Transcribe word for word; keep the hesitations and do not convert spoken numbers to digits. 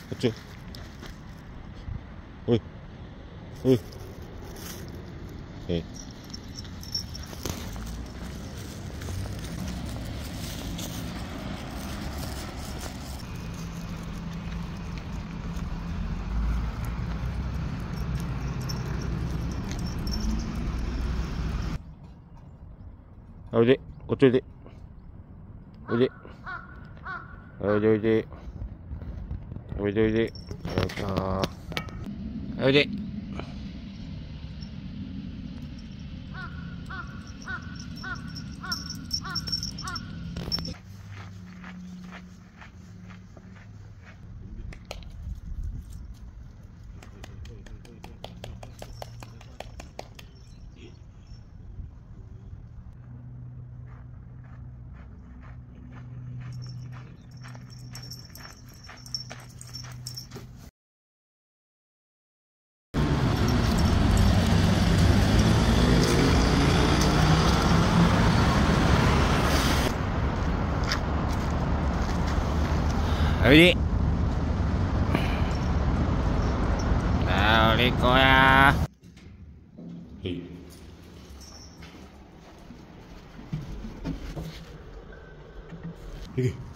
っち。おい。おい。えい。おいで。こっちおいで。おいで。おいでおいで。おいでおいで。よいしょ。おいで。おいで。さあ、おりこや。はい。行け。